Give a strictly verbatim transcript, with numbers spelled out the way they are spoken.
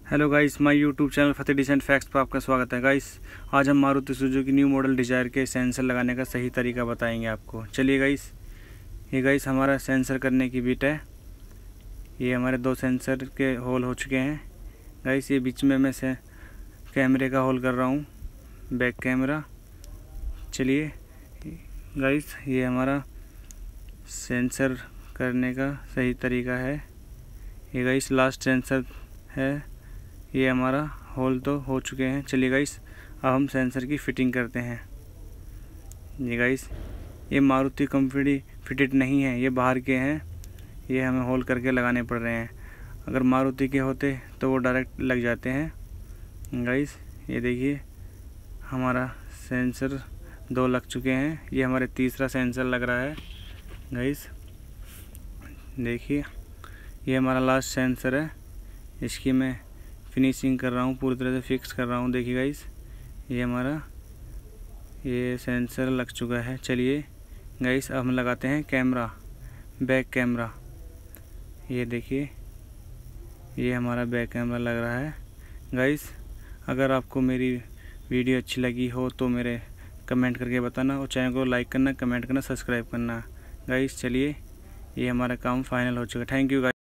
Hello guys, my YouTube channel Fateh decent facts पर आपका स्वागत है। गाइस, आज हम Maruti Suzuki new model Dzire के सेंसर लगाने का सही तरीका बताएंगे आपको। चलिए गाइस, ये गाइस हमारा सेंसर करने की बिट है। ये हमारे दो सेंसर के होल हो चुके हैं। गाइस, ये बीच में मैं से कैमरे का होल कर रहा हूँ, बैक कैमरा। चलिए गाइस, ये हमारा सेंसर करने का सही तरीका है। ये गाइस लास्ट सेंसर है। ये हमारा होल तो हो चुके हैं। चलिए गाइस, अब हम सेंसर की फ़िटिंग करते हैं। ये गाइस, ये मारुति कंपनी फिटेड नहीं है, ये बाहर के हैं। ये हमें होल करके लगाने पड़ रहे हैं। अगर मारुति के होते तो वो डायरेक्ट लग जाते हैं। गाइस, ये देखिए हमारा सेंसर दो लग चुके हैं। ये हमारे तीसरा सेंसर लग रहा है। गाइस देखिए, ये हमारा लास्ट सेंसर है। इसकी मैं फिनिशिंग कर रहा हूँ, पूरी तरह से फिक्स कर रहा हूँ। देखिए गाइस, ये हमारा ये सेंसर लग चुका है। चलिए गाइस, अब हम लगाते हैं कैमरा, बैक कैमरा। ये देखिए, ये हमारा बैक कैमरा लग रहा है। गाइस, अगर आपको मेरी वीडियो अच्छी लगी हो तो मेरे कमेंट करके बताना, और चैनल को लाइक करना, कमेंट करना, सब्सक्राइब करना। गाइस चलिए, ये हमारा काम फाइनल हो चुका है। Thank you guys.